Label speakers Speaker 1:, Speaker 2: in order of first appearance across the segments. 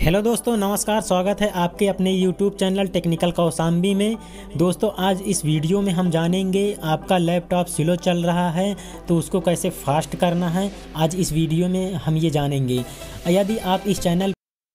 Speaker 1: Hello दोस्तों, नमस्कार। स्वागत है आपके अपने YouTube चैनल टेक्निकल कौशाम्बी में। दोस्तों, आज इस वीडियो में हम जानेंगे आपका लैपटॉप स्लो चल रहा है तो उसको कैसे फास्ट करना है। आज इस वीडियो में हम ये जानेंगे। यदि आप इस चैनल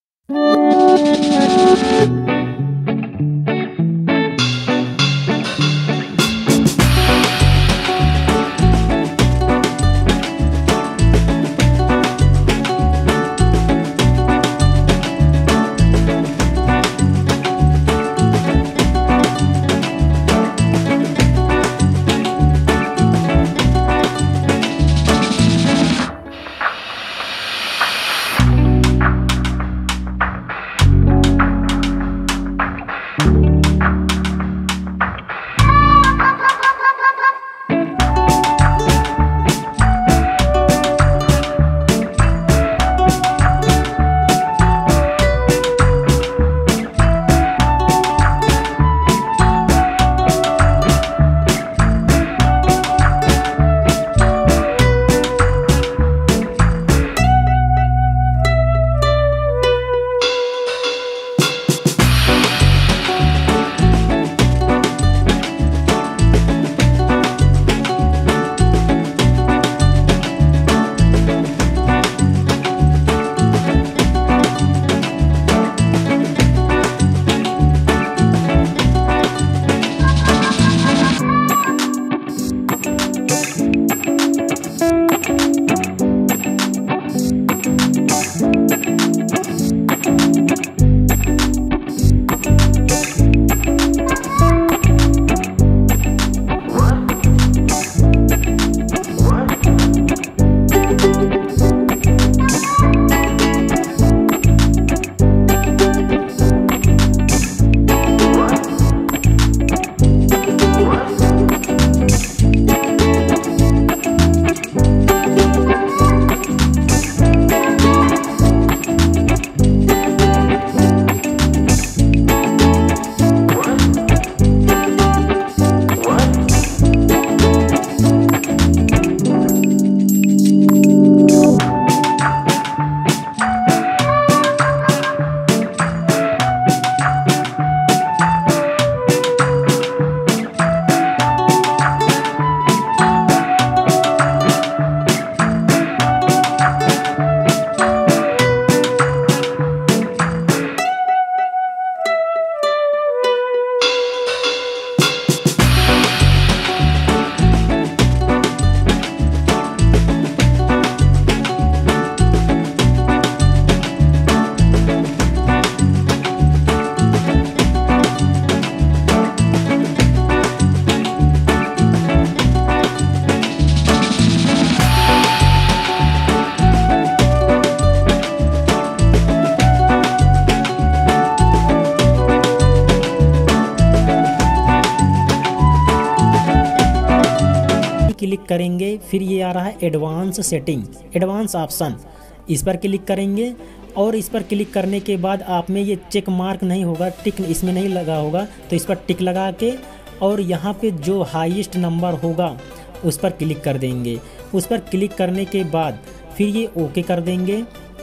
Speaker 1: क्लिक करेंगे, फिर ये आ रहा है एडवांस सेटिंग, एडवांस ऑप्शन, इस पर क्लिक करेंगे। और इस पर क्लिक करने के बाद आप में ये चेक मार्क नहीं होगा, टिक इसमें नहीं लगा होगा, तो इस पर टिक लगा के और यहाँ पे जो हाईएस्ट नंबर होगा उस पर क्लिक कर देंगे। उस पर क्लिक करने के बाद फिर ये ओके कर देंगे।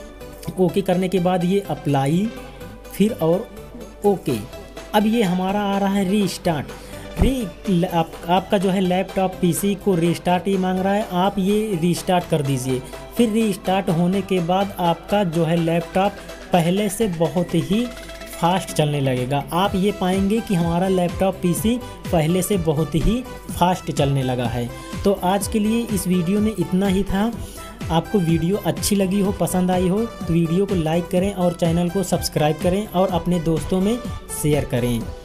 Speaker 1: ओके करने के बाद ये अप्लाई, फिर और ओके। अब ये हमारा आ रहा है रीस्टार्ट। आपका जो है लैपटॉप पीसी को रीस्टार्ट ही मांग रहा है, आप ये रीस्टार्ट कर दीजिए। फिर रीस्टार्ट होने के बाद आपका जो है लैपटॉप पहले से बहुत ही फास्ट चलने लगेगा। आप ये पाएंगे कि हमारा लैपटॉप पीसी पहले से बहुत ही फास्ट चलने लगा है। तो आज के लिए इस वीडियो में इतना ही था। आपको वीडियो अच्छी लगी हो, पसंद आई हो तो वीडियो को लाइक करें और चैनल को सब्सक्राइब करें और अपने दोस्तों में शेयर करें।